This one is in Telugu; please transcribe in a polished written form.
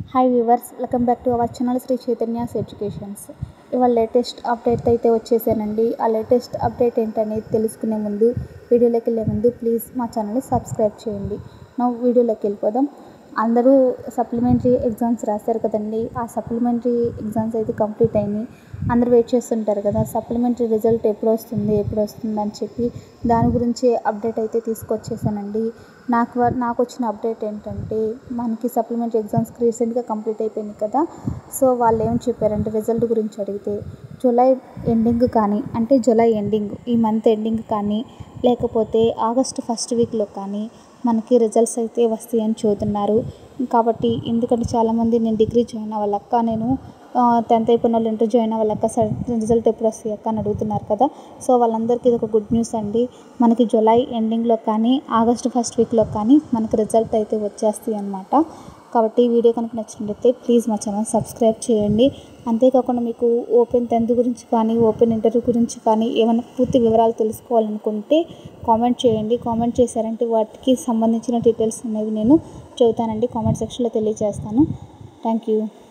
Hi viewers, welcome back to our channel Shri Chaitanya's educations. ఇవాళ లేటెస్ట్ అప్డేట్ అయితే వచ్చేసానండి. ఆ లేటెస్ట్ అప్డేట్ ఏంటనేది తెలుసుకునే ముందు, వీడియోలోకి వెళ్ళే ముందు ప్లీజ్ మా ఛానల్ని సబ్స్క్రైబ్ చేయండి. నా వీడియోలోకి వెళ్ళిపోదాం. అందరూ సప్లిమెంటరీ ఎగ్జామ్స్ రాశారు కదండి. ఆ సప్లిమెంటరీ ఎగ్జామ్స్ అయితే కంప్లీట్ అయినాయి. అందరూ వెయిట్ చేస్తుంటారు కదా, సప్లిమెంటరీ రిజల్ట్ ఎప్పుడు వస్తుంది అని చెప్పి దాని గురించి అప్డేట్ అయితే తీసుకొచ్చేసానండి. నాకు వచ్చిన అప్డేట్ ఏంటంటే, మనకి సప్లిమెంటరీ ఎగ్జామ్స్కి రీసెంట్గా కంప్లీట్ అయిపోయినాయి కదా. సో వాళ్ళు ఏం చెప్పారంటే, రిజల్ట్ గురించి అడిగితే జూలై ఎండింగ్ కానీ, అంటే జూలై ఎండింగ్ ఈ మంత్ ఎండింగ్ కానీ, లేకపోతే ఆగస్టు ఫస్ట్ వీక్లో కానీ మనకి రిజల్ట్స్ అయితే వస్తాయని చెబుతున్నారు. కాబట్టి ఎందుకంటే చాలామంది నేను డిగ్రీ జాయిన్ అవ్వాలక్క, నేను 10th అయిపోయిన వాళ్ళు ఇంటర్ జాయిన్ అవ్వాలక్క, రిజల్ట్ ఎప్పుడు వస్తాయి అక్క అని అడుగుతున్నారు కదా. సో వాళ్ళందరికీ ఇది ఒక గుడ్ న్యూస్ అండి. మనకి జూలై ఎండింగ్లో కానీ ఆగస్టు ఫస్ట్ వీక్లో కానీ మనకి రిజల్ట్ అయితే వచ్చేస్తాయి అన్నమాట. కాబట్టి ఈ వీడియో కనుక నచ్చినట్లయితే ప్లీజ్ మా ఛానల్ సబ్స్క్రైబ్ చేయండి. అంతేకాకుండా మీకు ఓపెన్ 10th గురించి కానీ, ఓపెన్ ఇంటర్వ్యూ గురించి కానీ ఏమైనా పూర్తి వివరాలు తెలుసుకోవాలనుకుంటే కామెంట్ చేయండి. కామెంట్ చేశారంటే వాటికి సంబంధించిన డీటెయిల్స్ అనేవి నేను చెబుతానండి, కామెంట్ సెక్షన్లో తెలియజేస్తాను. Thank you.